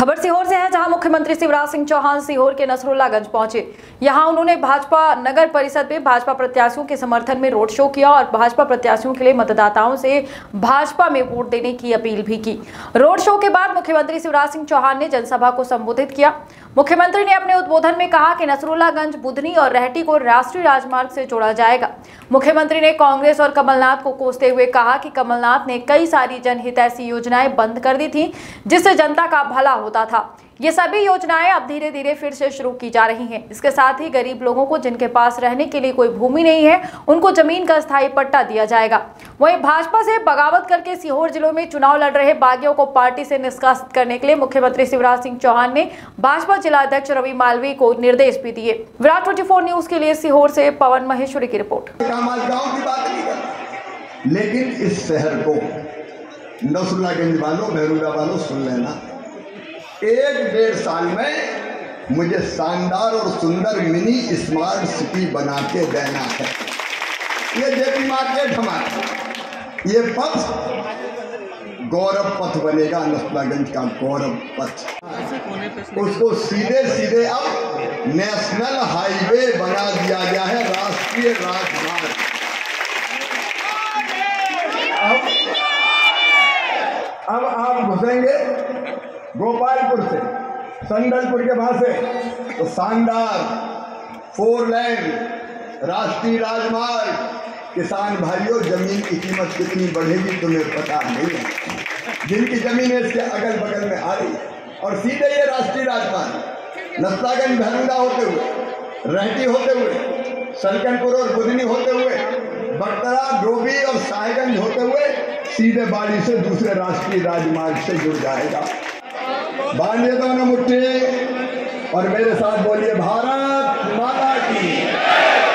खबर सीहोर से है, जहां मुख्यमंत्री शिवराज सिंह चौहान सीहोर के नसरुल्लागंज पहुंचे। यहां उन्होंने भाजपा नगर परिषद में भाजपा प्रत्याशियों के समर्थन में रोड शो किया और भाजपा प्रत्याशियों के लिए मतदाताओं से भाजपा में वोट देने की अपील भी की। रोड शो के बाद मुख्यमंत्री शिवराज सिंह चौहान ने जनसभा को संबोधित किया। मुख्यमंत्री ने अपने उद्बोधन में कहा कि नसरुल्लागंज, बुधनी और रहटी को राष्ट्रीय राजमार्ग से जोड़ा जाएगा। मुख्यमंत्री ने कांग्रेस और कमलनाथ को कोसते हुए कहा कि कमलनाथ ने कई सारी जनहितैषी योजनाएं बंद कर दी थी, जिससे जनता का भला होता था। ये सभी योजनाएं अब धीरे धीरे फिर से शुरू की जा रही हैं। इसके साथ ही गरीब लोगों को, जिनके पास रहने के लिए कोई भूमि नहीं है, उनको जमीन का स्थायी पट्टा दिया जाएगा। वहीं भाजपा से बगावत करके सीहोर जिलों में चुनाव लड़ रहे बागियों को पार्टी से निष्कासित करने के लिए मुख्यमंत्री शिवराज सिंह चौहान ने भाजपा जिला अध्यक्ष रवि मालवीय को निर्देश भी दिए। विराट 24 न्यूज के लिए सीहोर से पवन महेश्वरी की रिपोर्ट। लेकिन इस शहर को नसरुल्लागंज वालों, भैरुला वालों सुन लेना, 1-1.5 साल में मुझे शानदार और सुंदर मिनी स्मार्ट सिटी बना के देना है। ये जेपी मार्केट हमारा, ये पथ गौरव पथ बनेगा, नसरुल्लागंज का गौरव पथ। उसको सीधे सीधे अब नेशनल हाईवे बना दिया गया है, राष्ट्रीय राजमार्ग। अब आप घुसेंगे गोपालपुर से, संदलपुर के वहां से, तो शानदार 4 लेन राष्ट्रीय राजमार्ग। किसान भाइयों, जमीन की कीमत कितनी बढ़ेगी तुम्हें पता नहीं है। जिनकी जमीन इसके अगल बगल में आ रही है, और सीधे ये राष्ट्रीय राजमार्ग नसरुल्लागंज, भैरुला होते हुए, रहटी होते हुए, सलकनपुर और बुधनी होते हुए, बकतरा, डोभी और साहेबगंज होते हुए सीधे बाड़ी से दूसरे राष्ट्रीय राजमार्ग से जुड़ जाएगा। बांधिए दोनों मुट्ठी और मेरे साथ बोलिए, भारत माता की।